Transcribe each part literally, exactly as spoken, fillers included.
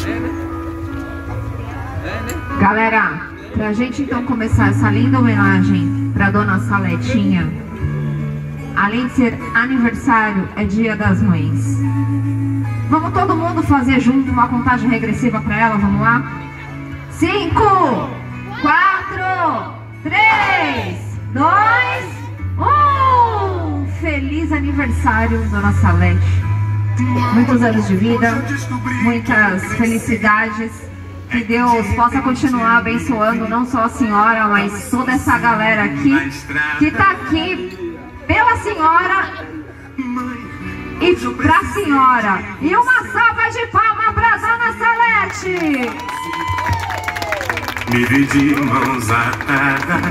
Galera, pra gente então começar essa linda homenagem pra Dona Saletinha, além de ser aniversário, é Dia das Mães. Vamos todo mundo fazer junto uma contagem regressiva pra ela, vamos lá? Cinco, quatro, três, dois, um! Feliz aniversário, Dona Salete. Muitos anos de vida, muitas felicidades. Que Deus possa continuar abençoando não só a senhora, mas toda essa galera aqui que tá aqui pela senhora e pra senhora. E uma salva de palmas pra Dona Salete! Me vi de mãos atadas.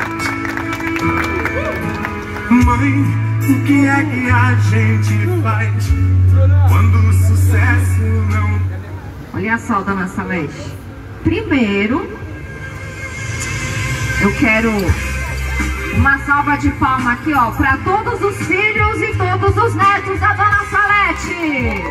Mãe, o que é que a gente faz quando o sucesso não... Olha só, Dona Salete. Primeiro, eu quero uma salva de palmas aqui, ó, para todos os filhos e todos os netos da Dona Salete.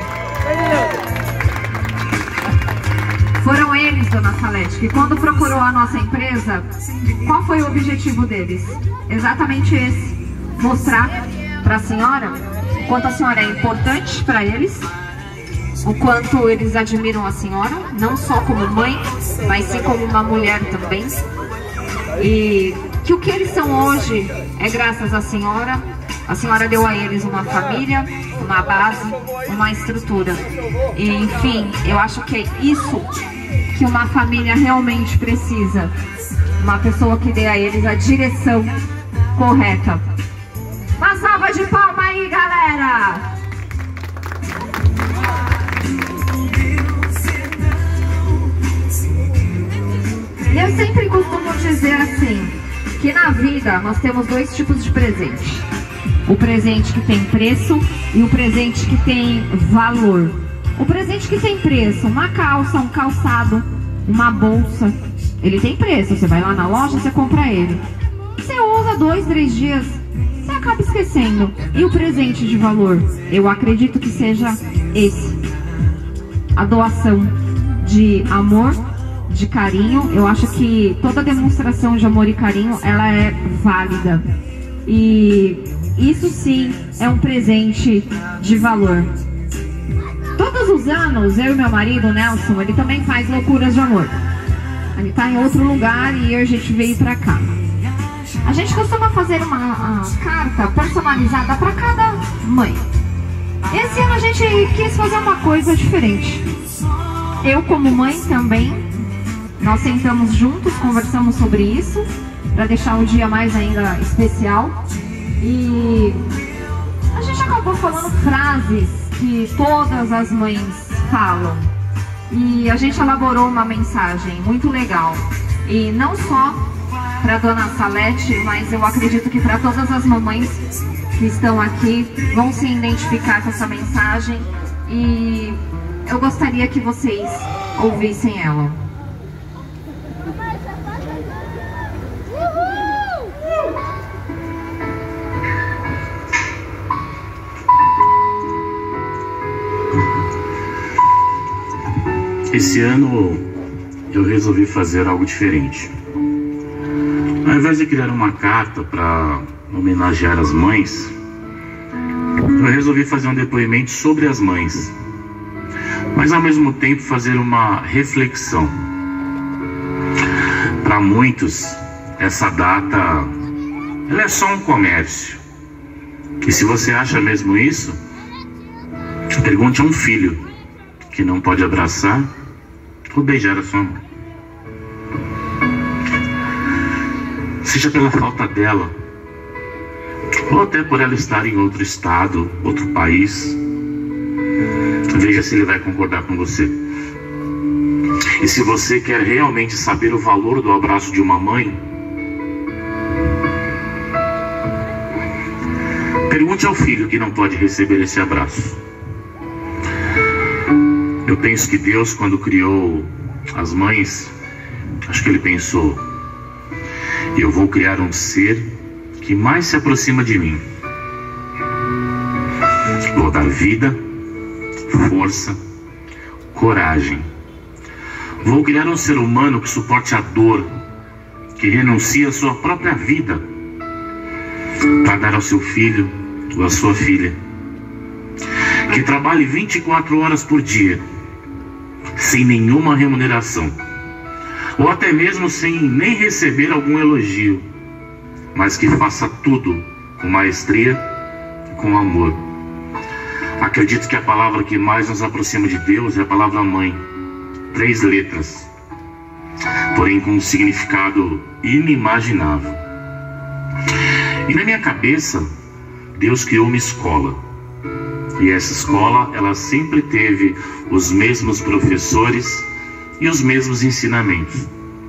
Foram eles, Dona Salete, que quando procurou a nossa empresa, qual foi o objetivo deles? Exatamente esse. Mostrar para a senhora o quanto a senhora é importante para eles, o quanto eles admiram a senhora, não só como mãe, mas sim como uma mulher também. E que o que eles são hoje é graças à senhora. A senhora deu a eles uma família, uma base, uma estrutura. E, enfim, eu acho que é isso que uma família realmente precisa. Uma pessoa que dê a eles a direção correta. Uma salva de palmas aí, galera! Eu sempre costumo dizer assim, que na vida nós temos dois tipos de presente. O presente que tem preço e o presente que tem valor. O presente que tem preço, uma calça, um calçado, uma bolsa, ele tem preço. Você vai lá na loja, você compra ele. Você usa dois, três dias, você acaba esquecendo. E o presente de valor? Eu acredito que seja esse. A doação de amor, de carinho. Eu acho que toda demonstração de amor e carinho, ela é válida. E isso sim é um presente de valor. Todos os anos, eu e meu marido, Nelson, ele também faz loucuras de amor. Ele tá em outro lugar e a gente veio pra cá. A gente costuma fazer uma, uma carta personalizada para cada mãe. Esse ano a gente quis fazer uma coisa diferente. Eu como mãe também, nós sentamos juntos, conversamos sobre isso, para deixar o dia mais ainda especial. E a gente acabou falando frases que todas as mães falam. E a gente elaborou uma mensagem muito legal. E não só para Dona Salete, mas eu acredito que para todas as mamães que estão aqui vão se identificar com essa mensagem. E eu gostaria que vocês ouvissem ela. Esse ano eu resolvi fazer algo diferente. Ao invés de criar uma carta para homenagear as mães, eu resolvi fazer um depoimento sobre as mães, mas ao mesmo tempo fazer uma reflexão. Para muitos, essa data ela é só um comércio. E se você acha mesmo isso, pergunte a um filho que não pode abraçar ou beijar a sua mãe. Seja pela falta dela, ou até por ela estar em outro estado, outro país, veja se ele vai concordar com você. E se você quer realmente saber o valor do abraço de uma mãe, pergunte ao filho que não pode receber esse abraço. Eu penso que Deus, quando criou as mães, acho que Ele pensou: eu vou criar um ser que mais se aproxima de mim. Vou dar vida, força, coragem Vou criar um ser humano que suporte a dor, que renuncie à sua própria vida para dar ao seu filho ou à sua filha, que trabalhe vinte e quatro horas por dia, sem nenhuma remuneração, ou até mesmo sem nem receber algum elogio, mas que faça tudo com maestria e com amor. Acredito que a palavra que mais nos aproxima de Deus é a palavra mãe. Três letras, porém com um significado inimaginável. E na minha cabeça, Deus criou uma escola. E essa escola, ela sempre teve os mesmos professores e os mesmos ensinamentos.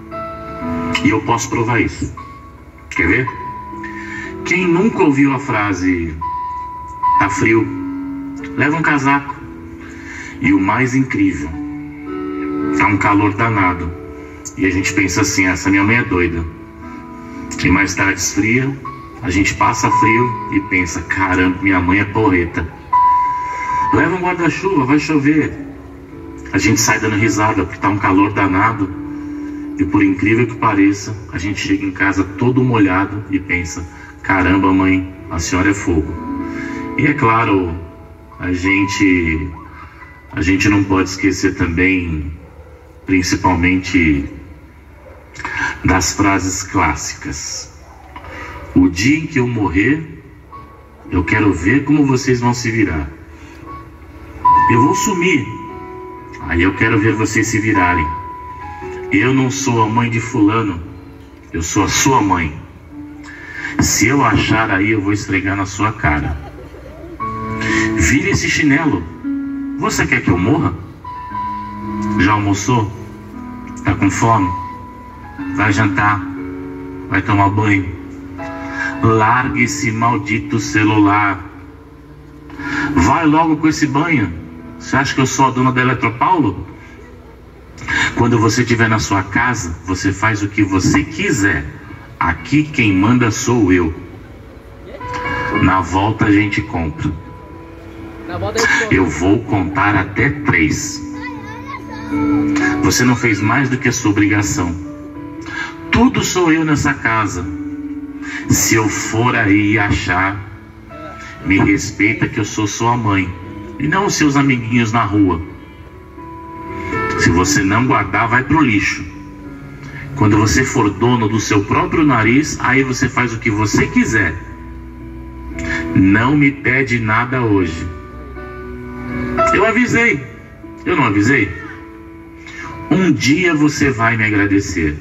E eu posso provar isso. Quer ver? Quem nunca ouviu a frase, tá frio, leva um casaco. E o mais incrível, tá um calor danado. E a gente pensa assim, essa minha mãe é doida. E mais tarde esfria, a gente passa frio e pensa, caramba, minha mãe é porreta. Leva um guarda-chuva, vai chover. A gente sai dando risada porque tá um calor danado. E por incrível que pareça, a gente chega em casa todo molhado e pensa, caramba, mãe, a senhora é fogo. E é claro, a gente, a gente não pode esquecer também, principalmente, das frases clássicas. O dia em que eu morrer, eu quero ver como vocês vão se virar. Eu vou sumir, aí eu quero ver vocês se virarem. Eu não sou a mãe de fulano, eu sou a sua mãe. Se eu achar aí, eu vou esfregar na sua cara. Vire esse chinelo. Você quer que eu morra? Já almoçou? Tá com fome? Vai jantar? Vai tomar banho? Largue esse maldito celular. Vai logo com esse banho. Você acha que eu sou a dona da Eletropaulo? Quando você estiver na sua casa, você faz o que você quiser. Aqui quem manda sou eu. Na volta a gente compra. Eu vou contar até três. Você não fez mais do que a sua obrigação. Tudo sou eu nessa casa. Se eu for aí e achar, me respeita que eu sou sua mãe e não os seus amiguinhos na rua. Se você não guardar, vai pro lixo. Quando você for dono do seu próprio nariz, aí você faz o que você quiser. Não me pede nada hoje. Eu avisei. Eu não avisei? Um dia você vai me agradecer.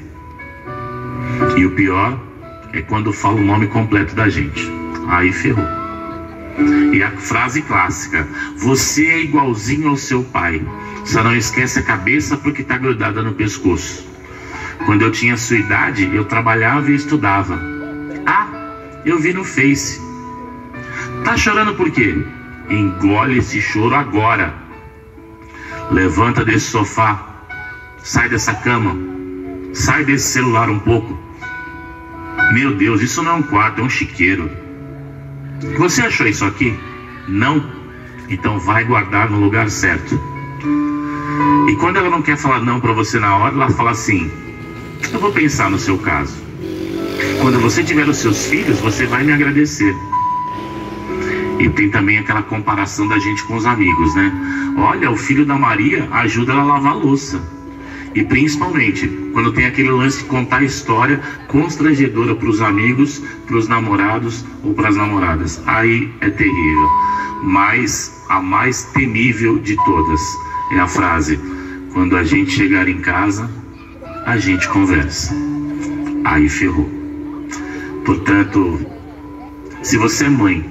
E o pior é quando fala o nome completo da gente. Aí ferrou. E a frase clássica: você é igualzinho ao seu pai, só não esquece a cabeça porque tá grudada no pescoço. Quando eu tinha a sua idade, eu trabalhava e estudava. Ah, eu vi no Face. Tá chorando por quê? Engole esse choro agora. Levanta desse sofá. Sai dessa cama. Sai desse celular um pouco. Meu Deus, isso não é um quarto, é um chiqueiro. Você achou isso aqui? Não? Então vai guardar no lugar certo. E quando ela não quer falar não pra você na hora, ela fala assim: eu vou pensar no seu caso. Quando você tiver os seus filhos, você vai me agradecer. E tem também aquela comparação da gente com os amigos, né? Olha, o filho da Maria ajuda ela a lavar a louça. E principalmente, quando tem aquele lance de contar a história constrangedora para os amigos, para os namorados ou para as namoradas. Aí é terrível. Mas a mais temível de todas é a frase: quando a gente chegar em casa, a gente conversa. Aí ferrou. Portanto, se você é mãe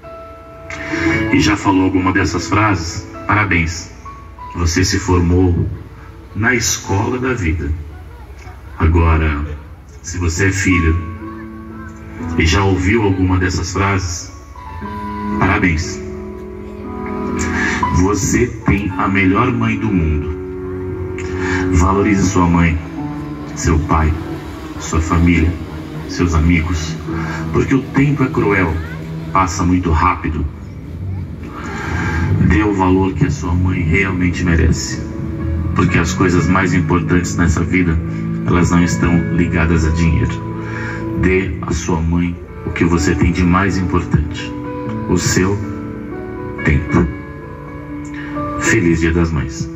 e já falou alguma dessas frases, parabéns. Você se formou na escola da vida. Agora, se você é filho e já ouviu alguma dessas frases, parabéns. Você tem a melhor mãe do mundo. Valorize sua mãe, seu pai, sua família, seus amigos, porque o tempo é cruel, passa muito rápido. Dê o valor que a sua mãe realmente merece. porque as coisas mais importantes nessa vida, elas não estão ligadas a dinheiro. Dê à sua mãe o que você tem de mais importante: o seu tempo. Feliz Dia das Mães.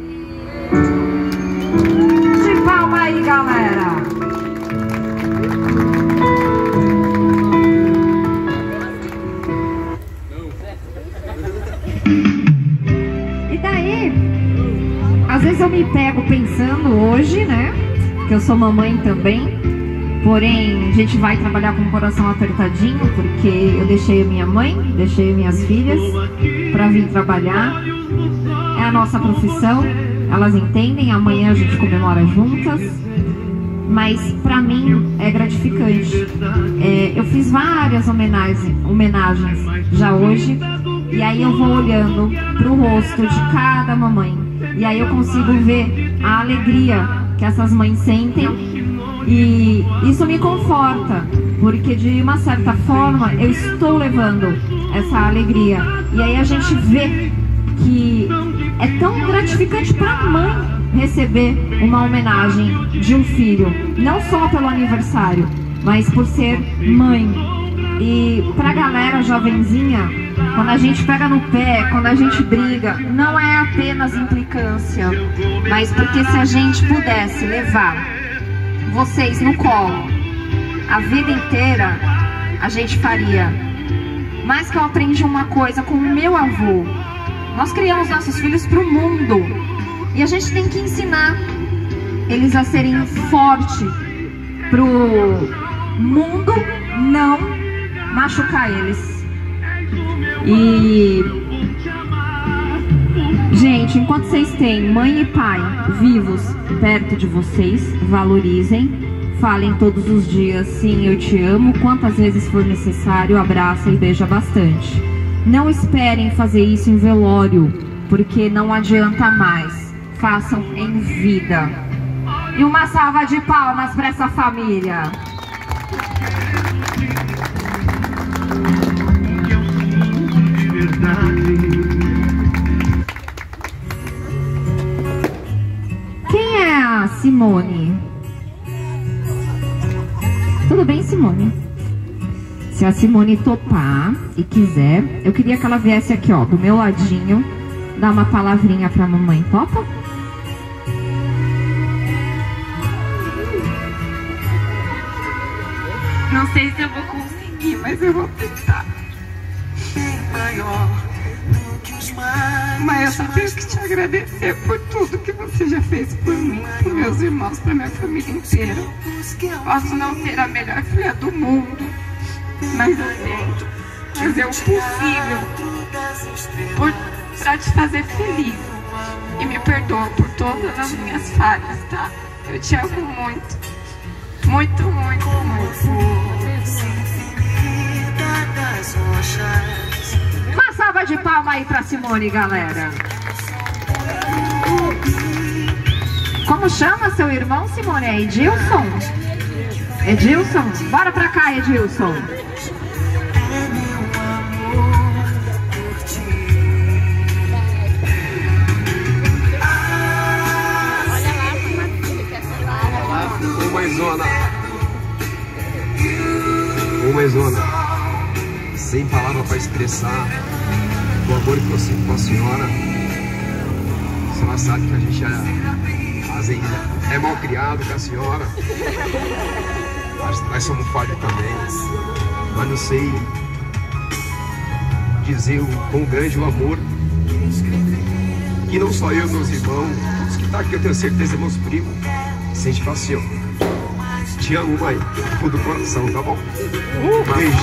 De palma aí, galera. E daí, às vezes eu me pego pensando hoje, né, que eu sou mamãe também, porém a gente vai trabalhar com o coração apertadinho, porque eu deixei a minha mãe, deixei minhas filhas para vir trabalhar. É a nossa profissão, elas entendem, amanhã a gente comemora juntas, mas para mim é gratificante. É, eu fiz várias homenagens, homenagens já hoje, e aí eu vou olhando pro rosto de cada mamãe, e aí eu consigo ver a alegria que essas mães sentem, e isso me conforta, porque de uma certa forma eu estou levando essa alegria, e aí a gente vê que é tão gratificante para a mãe receber uma homenagem de um filho, não só pelo aniversário, mas por ser mãe. E pra galera jovenzinha, quando a gente pega no pé, quando a gente briga, não é apenas implicância, mas porque se a gente pudesse levar vocês no colo a vida inteira, a gente faria. Mas que eu aprendi uma coisa com o meu avô: nós criamos nossos filhos para o mundo, e a gente tem que ensinar eles a serem fortes para o mundo não machucar eles. E, gente, enquanto vocês têm mãe e pai vivos perto de vocês, valorizem, falem todos os dias: sim, eu te amo, quantas vezes for necessário, abraça e beija bastante. Não esperem fazer isso em velório, porque não adianta mais. Façam em vida. E uma salva de palmas para essa família. Quem é a Simone? Tudo bem, Simone? Se a Simone topar e quiser, eu queria que ela viesse aqui, ó, do meu ladinho, dar uma palavrinha pra mamãe. Topa? Não sei se eu vou conseguir, mas eu vou tentar. Mãe, eu só tenho que te agradecer por tudo que você já fez por mim, por meus irmãos, pra minha família inteira. Posso não ser a melhor filha do mundo, mas eu tento fazer o possível por, pra te fazer feliz. E me perdoa por todas as minhas falhas, tá? Eu te amo muito. Muito, muito, muito. Uma salva de palmas aí pra Simone, galera. Como chama seu irmão, Simone? É Edilson? Edilson? Bora pra cá, Edilson. Ô mãezona, ô mãezona, sem palavra para expressar o amor que eu sinto com a senhora. A senhora sabe que a gente é, assim, é mal criado com a senhora, mas nós somos falhos também, mas não sei dizer o quão grande o amor que não só eu e meus irmãos, os que tá aqui eu tenho certeza, meus primos, sente pra senhora. Te amo, mãe, do fundo do coração, tá bom? Uh, beijo.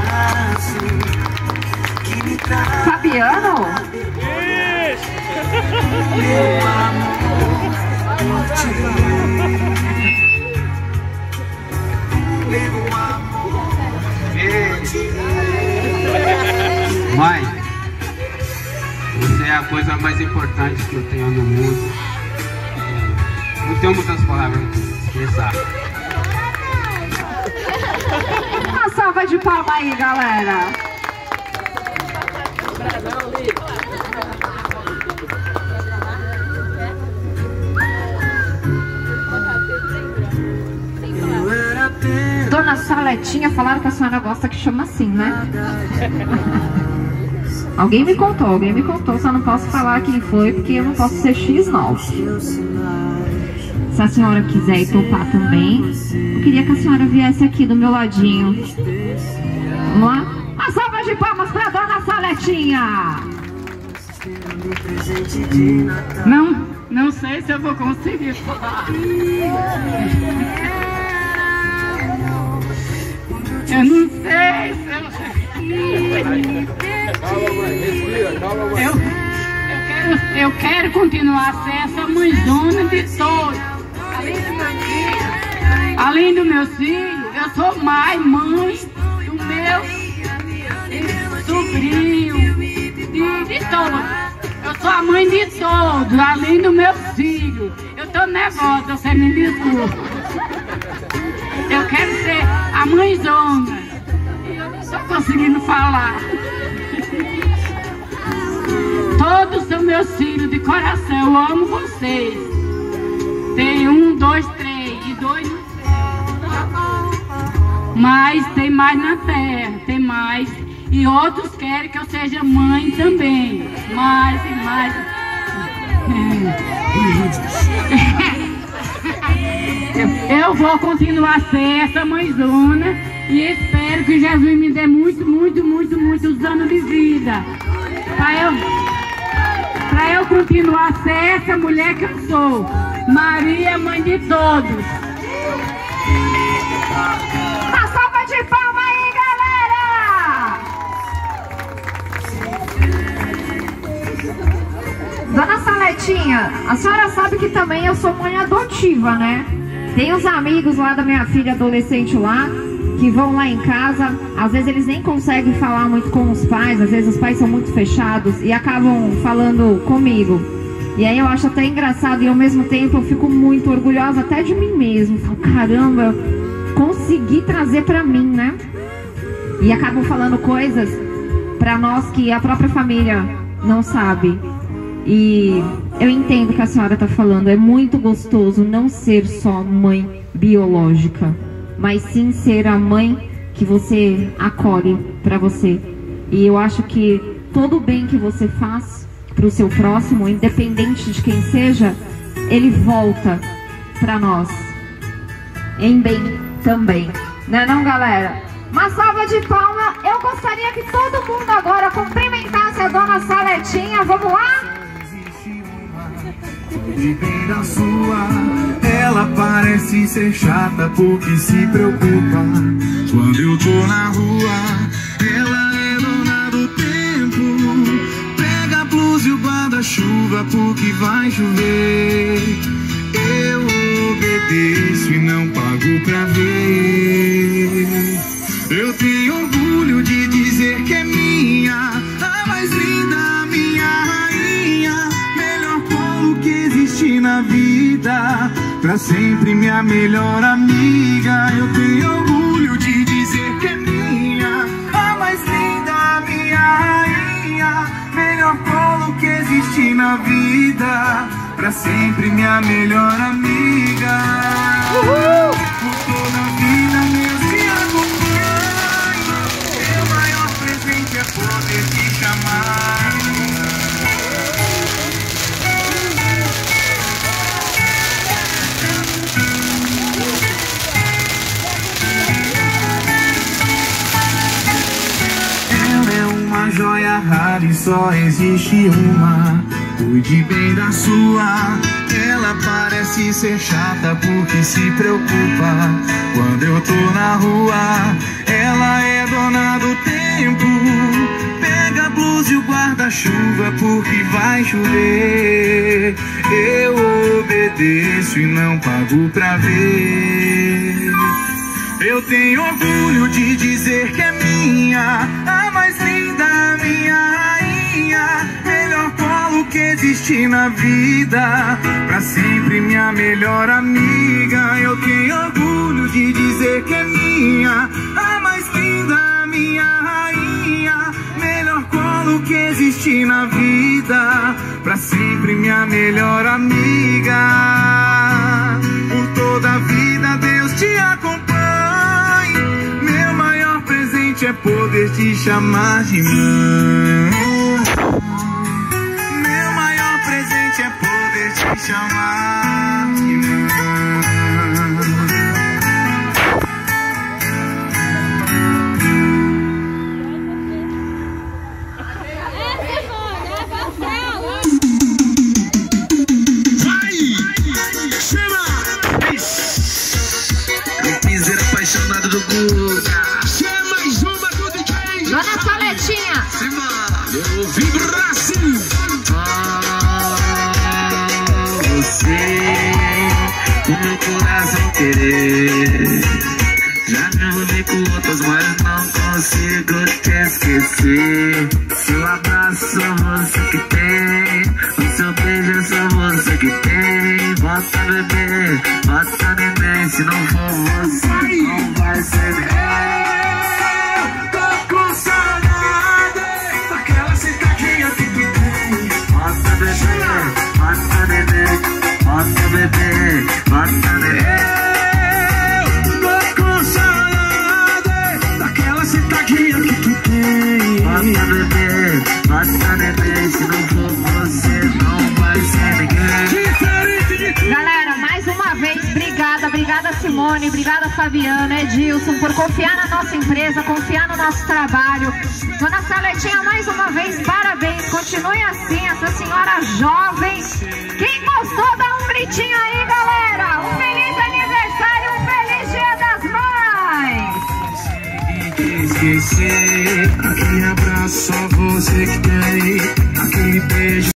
Fabiano? Mãe, você é a coisa mais importante que eu tenho no mundo. Não tenho muitas palavras para expressar. Uma salva de palmas aí, galera. Dona Saletinha, falaram que a senhora gosta que chama assim, né? Alguém me contou, alguém me contou, só não posso falar quem foi, porque eu não posso ser X nove. Se a senhora quiser ir topar também, eu queria que a senhora viesse aqui do meu ladinho. Vamos lá? Uma salva de palmas pra Dona Saletinha! Não, não sei se eu vou conseguir falar. Eu não sei se eu... Eu, eu, quero, eu quero continuar a ser essa mãezona de todos. Além do meu filho, além do meu filho, eu sou mãe, mãe do meu sobrinho, de, de todos. Eu sou a mãe de todos, além do meu filho. Eu tô nervosa, você me desculpa. Eu quero ser a mãezona. Eu não estou conseguindo falar. Todos são meus filhos de coração, eu amo vocês. Tem um, dois, três e dois no céu. Mas tem mais na terra, tem mais. E outros querem que eu seja mãe também. Mais e mais. Eu vou continuar a ser essa mãezona e espero que Jesus me dê muito, muito, muito, muitos anos de vida. Para eu, pra eu continuar a ser essa mulher que eu sou. Maria, mãe de todos. Uma salva de palmas aí, galera! Dona Saletinha, a senhora sabe que também eu sou mãe adotiva, né? Tem os amigos lá da minha filha adolescente lá, que vão lá em casa, às vezes eles nem conseguem falar muito com os pais, às vezes os pais são muito fechados e acabam falando comigo. E aí eu acho até engraçado e ao mesmo tempo eu fico muito orgulhosa até de mim mesmo. Falo, caramba, consegui trazer pra mim, né? E acabam falando coisas pra nós que a própria família não sabe. E eu entendo o que a senhora tá falando, é muito gostoso não ser só mãe biológica, mas sim ser a mãe que você acolhe pra você. E eu acho que todo o bem que você faz pro seu próximo, independente de quem seja, ele volta pra nós em bem também, né não, galera? Uma salva de palmas. Eu gostaria que todo mundo agora cumprimentasse a Dona Saletinha. Vamos lá? De bem da sua, ela parece ser chata porque se preocupa. Quando eu tô na rua, ela é dona do tempo. Pega a blusa e o guarda-chuva porque vai chover. Eu obedeço e não pago pra ver. Eu tenho orgulho de dizer que é minha, a mais linda, minha rainha, melhor colo que existe na vida, pra sempre minha melhor amiga. Eu tenho orgulho de dizer que é minha, a mais linda, minha rainha, melhor colo que existe na vida, pra sempre minha melhor amiga. Uhul! Por toda a vida Deus te acompanha, meu maior presente é poder te chamar. Ela é uma joia rara e só existe uma. Cuide bem da sua, ela parece ser chata porque se preocupa. Quando eu tô na rua, ela é dona do tempo. Pega a blusa e o guarda-chuva porque vai chover. Eu obedeço e não pago pra ver. Eu tenho orgulho de dizer que é minha, a mais linda, minha rainha, melhor colo que existe na vida, pra sempre minha melhor amiga. Eu tenho orgulho de dizer que é minha, a mais linda, minha rainha, melhor colo que existe na vida, pra sempre minha melhor amiga. Por toda a vida Deus te acompanhe, presente é poder te chamar de mãe. Meu maior presente é poder te chamar de mãe. Apaixonado do Guga. Chama mais uma do D J Dona Soletinha. Eu ouvi Brasil. Oh, você, o meu coração querer. Já me envolvi com outros, mas não consigo te esquecer. Seu abraço só você que tem, o seu beijo é só você que tem. Bota bebê, bota neném, se não for você, não vai ser neném. Tô com saudade daquela sentadinha que tu tem. Bota bebê, bota neném, bota bebê, bota neném. Sentadinha que tu tem. Bota bebê, bota bebê, se não for você, não vai ser ninguém. Galera, mais uma vez, obrigada, obrigada Simone, obrigada Fabiana, Edilson, por confiar na nossa empresa, confiar no nosso trabalho. Dona Soletinha, mais uma vez, parabéns, continue assim, essa senhora jovem. Quem gostou, dá um gritinho aí, galera. Um feliz aniversário, um feliz Dia das Mães. Esquecer, aquele abraço só você que tem, aquele beijo